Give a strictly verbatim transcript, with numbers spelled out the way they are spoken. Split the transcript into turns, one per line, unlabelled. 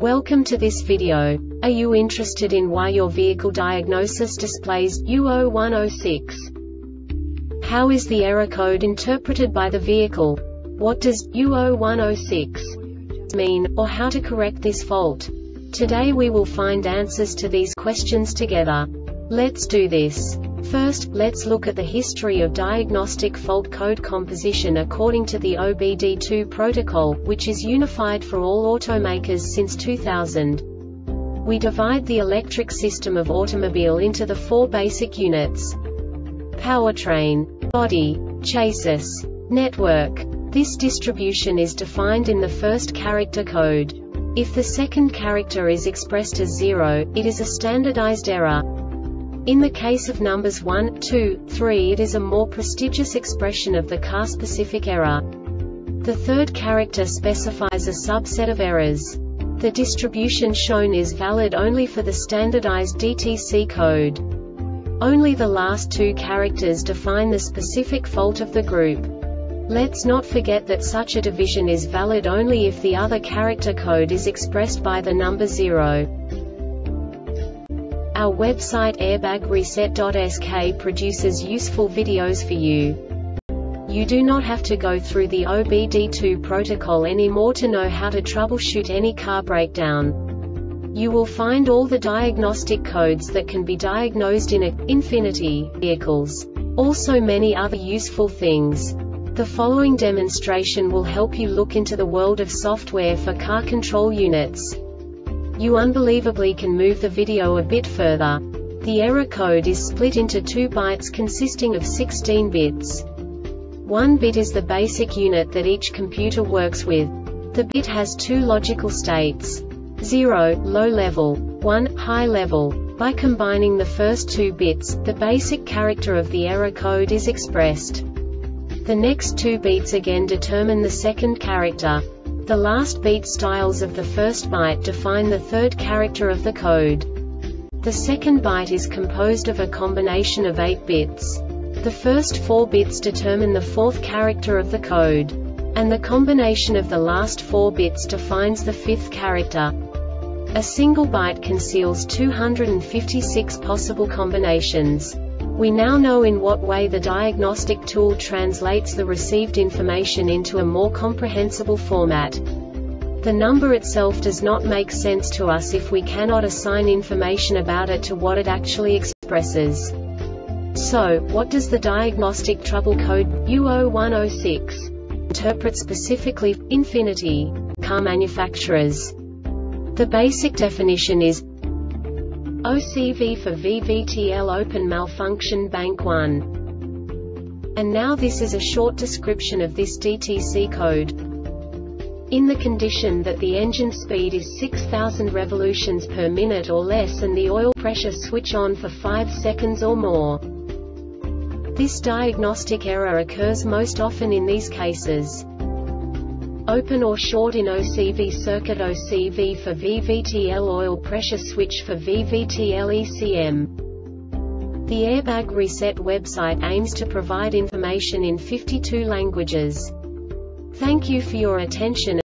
Welcome to this video. Are you interested in why your vehicle diagnosis displays U zero one zero six? How is the error code interpreted by the vehicle? What does U zero one zero six mean, or how to correct this fault? Today we will find answers to these questions together. Let's do this. First, let's look at the history of diagnostic fault code composition according to the O B D two protocol, which is unified for all automakers since two thousand. We divide the electric system of automobile into the four basic units: powertrain, body, chassis, network. This distribution is defined in the first character code. If the second character is expressed as zero, it is a standardized error. In the case of numbers one, two, three, it is a more prestigious expression of the car-specific error. The third character specifies a subset of errors. The distribution shown is valid only for the standardized D T C code. Only the last two characters define the specific fault of the group. Let's not forget that such a division is valid only if the other character code is expressed by the number zero. Our website airbag reset dot S K produces useful videos for you. You do not have to go through the O B D two protocol anymore to know how to troubleshoot any car breakdown. You will find all the diagnostic codes that can be diagnosed in a Infiniti vehicles. Also many other useful things. The following demonstration will help you look into the world of software for car control units. You unbelievably can move the video a bit further. The error code is split into two bytes consisting of sixteen bits. One bit is the basic unit that each computer works with. The bit has two logical states: zero, low level, one, high level. By combining the first two bits, the basic character of the error code is expressed. The next two bits again determine the second character. The last beat styles of the first byte define the third character of the code. The second byte is composed of a combination of eight bits. The first four bits determine the fourth character of the code. And the combination of the last four bits defines the fifth character. A single byte conceals two hundred fifty-six possible combinations. We now know in what way the diagnostic tool translates the received information into a more comprehensible format. The number itself does not make sense to us if we cannot assign information about it to what it actually expresses. So, what does the diagnostic trouble code U zero one zero six interpret specifically for Infiniti car manufacturers? The basic definition is O C V for V V T L Open Malfunction Bank one. And now this is a short description of this D T C code. In the condition that the engine speed is six thousand revolutions per minute or less and the oil pressure switch on for five seconds or more. This diagnostic error occurs most often in these cases: open or short in O C V circuit, O C V for V V T L, oil pressure switch for V V T L E C M. The Airbag Reset website aims to provide information in fifty-two languages. Thank you for your attention.